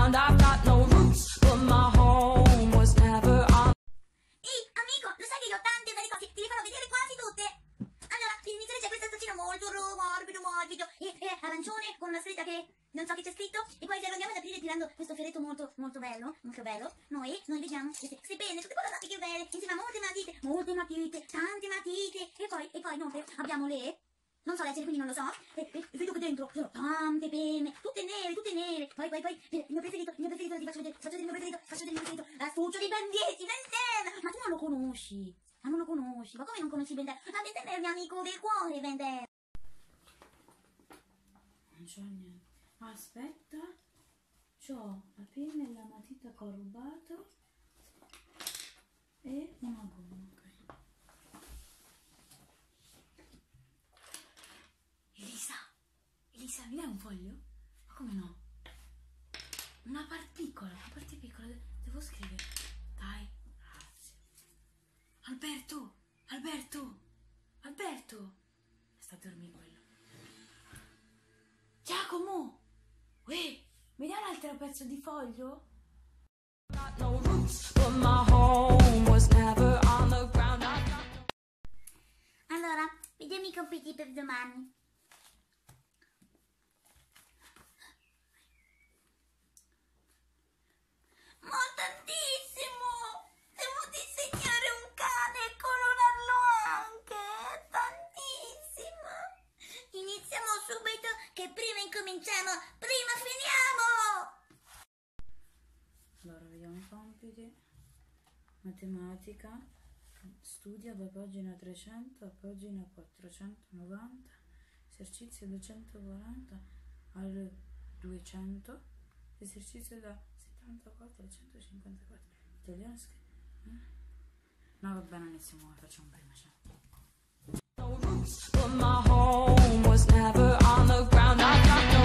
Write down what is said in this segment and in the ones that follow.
ground. I've got no roots, but my home was never on. Ehi, amico, lo sai che io ho tante belle cose, te le farò vedere quasi tutte. Allora, iniziare c'è questo assassino molto morbido e arancione con una scritta che non so che c'è scritto. E poi se lo andiamo ad aprire tirando questo fioretto molto bello, noi vediamo queste penne tutte colorate che belle, insieme a molte matite, tante matite. E poi inoltre abbiamo le... non so leggere, quindi non lo so. E vedo che dentro sono tante penne, tutte nere. Poi, il mio preferito, ti faccio vedere il mio preferito, l'astuccio di Ben 10, Ben 10. Ma tu non lo conosci? Ma non lo conosci? Ma come non conosci Ben 10? Ma Ben 10 è il mio amico del cuore, Ben 10. Non c'ho niente. Aspetta. C'ho la penna e la matita che ho rubato. E una gomma, ok. Elisa, mi dai un foglio? Ma come no? Una parte piccola, devo scrivere. Dai, grazie. Alberto! Sta a dormire quello. Giacomo! Uè, mi dai un altro pezzo di foglio? Got no roots, but my home was never on the ground. I've got no... Allora, vediamo i compiti per domani. Ma tantissimo! Devo disegnare un cane e colorarlo anche! Tantissimo! Iniziamo subito, che prima incominciamo, prima finiamo! Allora, vediamo i compiti. Matematica. Studia da pagina 300 a pagina 490. Esercizio 240 al 200. Esercizio da 74 al 154. Italiano no, va bene, iniziamo, facciamo prima. No roots, but my home was never on the ground. I've got no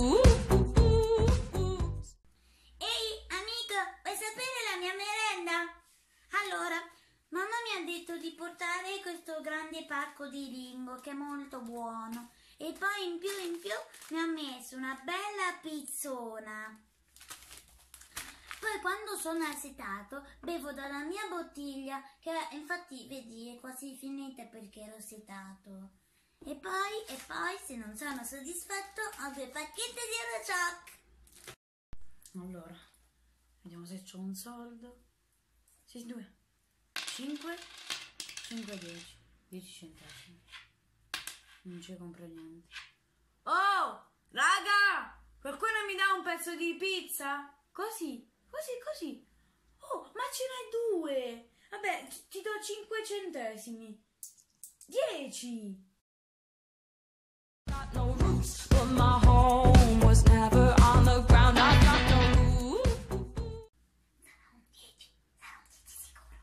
roots. Ehi, amico, vuoi sapere la mia merenda? Allora, mamma mi ha detto di portare questo grande pacco di Ringo che è molto buono e poi in più mi ha messo una bella pizzona. Poi quando sono assetato bevo dalla mia bottiglia che infatti vedi è quasi finita perché ero assetato. E poi se non sono soddisfatto ho 2 pacchetti di Eurochoc. Allora, vediamo se c'ho un soldo. Sì, 2. 5, 10 centesimi. Non ci compro niente. Oh, raga! Qualcuno mi dà un pezzo di pizza? Così. Oh, ma ce n'è 2. Vabbè, ti do 5 centesimi. 10. Got no roots, but my home was never on the ground. I've got no roots. Sarà un 10 sicuro.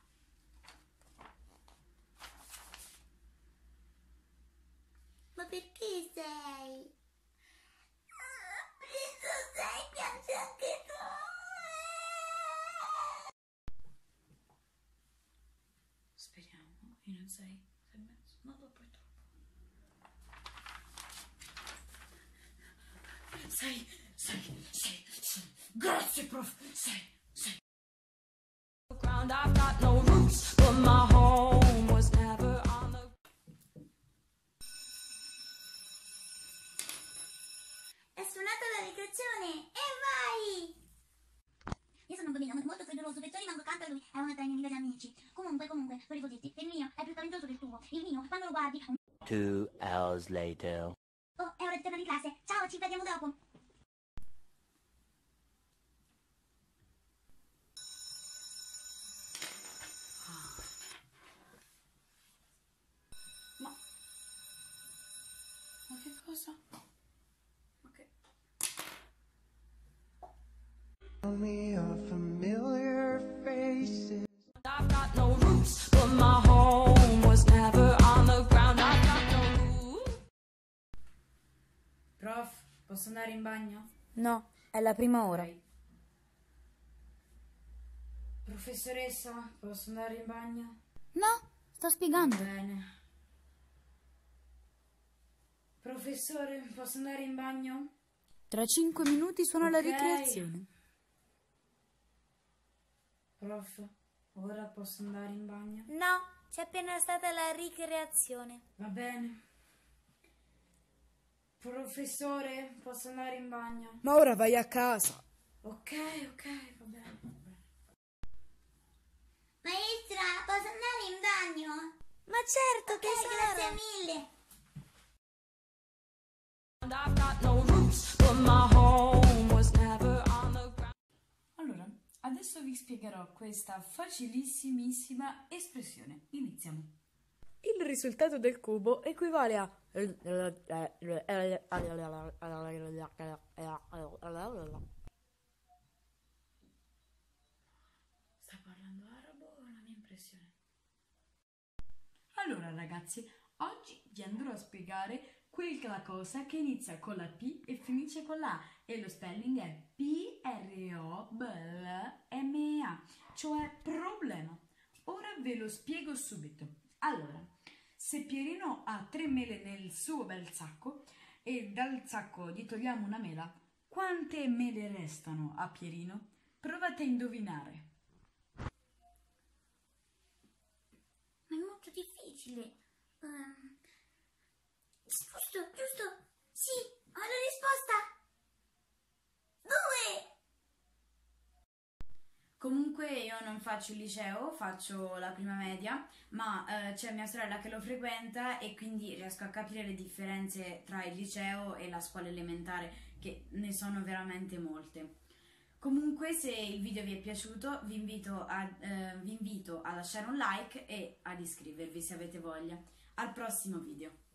Ma perché sei? Preso sei, piangi anche tu. Speriamo. Io non 6 e mezzo. No, dopo è troppo. 6. Grazie, prof. 6. Ground. I've got no roots, but my home was never on the... È suonata la ricreazione e vai! Io sono un bambino molto freddoloso, perciò rimango accanto a lui, è una tra i miei migliori amici. Comunque, volevo dirti, il mio è più talentoso del tuo. Il mio, quando lo guardi... 2 hours later. Oh, è ora di tornare in classe. Ciao, ci vediamo dopo. Ma che cosa? Ma che... Me of familiar faces. I've got no roots, but my home was never on the ground. I've got no roots. Prof, posso andare in bagno? No, è la prima ora. Professoressa, posso andare in bagno? No, sto spiegando. Bene. Professore, posso andare in bagno? Tra 5 minuti suona la Ok. ricreazione. Prof, ora posso andare in bagno? No, c'è appena stata la ricreazione. Va bene. Professore, posso andare in bagno? Ma ora vai a casa. Ok, va bene. Maestra, posso andare in bagno? Ma certo, Grazie mille. I've got no roots, but my home was never on the ground. Allora, adesso vi spiegherò questa facilissimissima espressione. Iniziamo. Il risultato del cubo equivale a... Sta parlando arabo o la mia impressione? Allora ragazzi, oggi vi andrò a spiegare quella cosa che inizia con la P e finisce con la A e lo spelling è P-R-O-B-L-M-A, cioè problema. Ora ve lo spiego subito. Allora, se Pierino ha 3 mele nel suo bel sacco e dal sacco gli togliamo una mela, quante mele restano a Pierino? Provate a indovinare. Ma è molto difficile. Giusto? Sì, ho la risposta. 2. Comunque io non faccio il liceo, faccio la prima media, ma c'è mia sorella che lo frequenta e quindi riesco a capire le differenze tra il liceo e la scuola elementare, che ne sono veramente molte. Comunque se il video vi è piaciuto vi invito a lasciare un like e ad iscrivervi se avete voglia. Al prossimo video!